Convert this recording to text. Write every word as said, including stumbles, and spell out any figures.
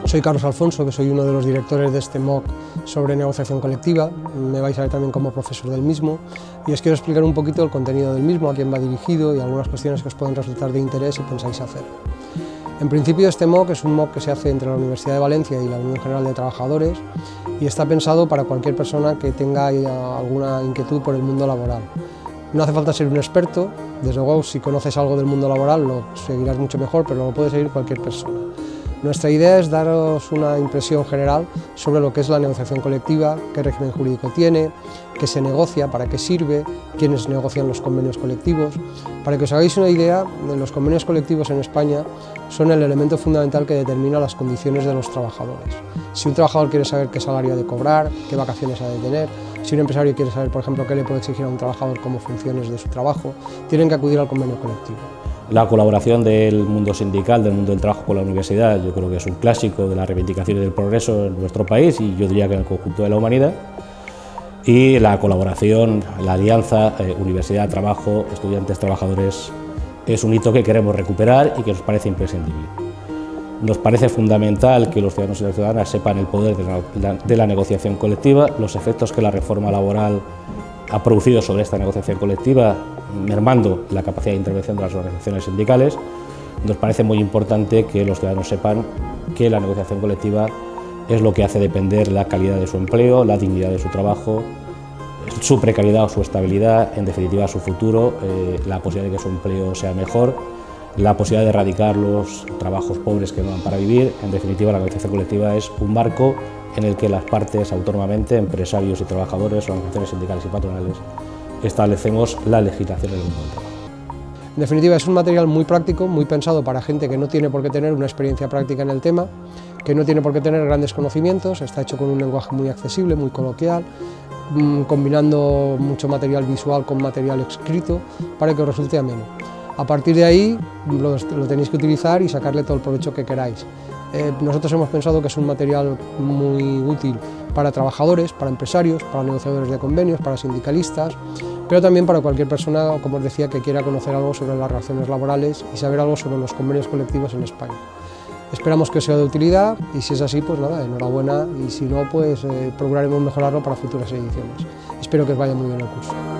Soy Carlos Alfonso, que soy uno de los directores de este M O C sobre negociación colectiva. Me vais a ver también como profesor del mismo y os quiero explicar un poquito el contenido del mismo, a quién va dirigido y algunas cuestiones que os pueden resultar de interés si pensáis hacer. En principio, este M O C es un M O C que se hace entre la Universidad de Valencia y la Unión General de Trabajadores y está pensado para cualquier persona que tenga alguna inquietud por el mundo laboral. No hace falta ser un experto, desde luego si conoces algo del mundo laboral lo seguirás mucho mejor, pero lo puede seguir cualquier persona. Nuestra idea es daros una impresión general sobre lo que es la negociación colectiva, qué régimen jurídico tiene, qué se negocia, para qué sirve, quiénes negocian los convenios colectivos. Para que os hagáis una idea, los convenios colectivos en España son el elemento fundamental que determina las condiciones de los trabajadores. Si un trabajador quiere saber qué salario ha de cobrar, qué vacaciones ha de tener, si un empresario quiere saber, por ejemplo, qué le puede exigir a un trabajador como funciones de su trabajo, tienen que acudir al convenio colectivo. La colaboración del mundo sindical, del mundo del trabajo con la universidad, yo creo que es un clásico de las reivindicaciones del progreso en nuestro país y yo diría que en el conjunto de la humanidad. Y la colaboración, la alianza, eh, universidad, trabajo, estudiantes, trabajadores, es un hito que queremos recuperar y que nos parece imprescindible. Nos parece fundamental que los ciudadanos y las ciudadanas sepan el poder de la, de la negociación colectiva, los efectos que la reforma laboral ha producido sobre esta negociación colectiva, mermando la capacidad de intervención de las organizaciones sindicales. Nos parece muy importante que los ciudadanos sepan que la negociación colectiva es lo que hace depender la calidad de su empleo, la dignidad de su trabajo, su precariedad o su estabilidad, en definitiva su futuro, eh, la posibilidad de que su empleo sea mejor, la posibilidad de erradicar los trabajos pobres que no dan para vivir. En definitiva, la negociación colectiva es un marco en el que las partes autónomamente, empresarios y trabajadores, organizaciones sindicales y patronales, establecemos la legislación del mundo del trabajo. En definitiva, es un material muy práctico, muy pensado para gente que no tiene por qué tener una experiencia práctica en el tema, que no tiene por qué tener grandes conocimientos, está hecho con un lenguaje muy accesible, muy coloquial, mmm, combinando mucho material visual con material escrito para que os resulte ameno. A partir de ahí lo, lo tenéis que utilizar y sacarle todo el provecho que queráis. Eh, nosotros hemos pensado que es un material muy útil para trabajadores, para empresarios, para negociadores de convenios, para sindicalistas, pero también para cualquier persona, como os decía, que quiera conocer algo sobre las relaciones laborales y saber algo sobre los convenios colectivos en España. Esperamos que os sea de utilidad y si es así, pues nada, enhorabuena y si no, pues eh, procuraremos mejorarlo para futuras ediciones. Espero que os vaya muy bien el curso.